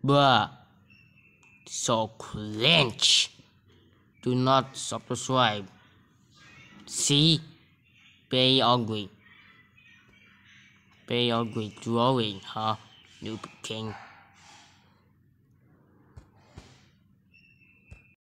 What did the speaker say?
Bruh, so cringe. Do not subscribe. See, very ugly. Very ugly drawing, huh? Noob King.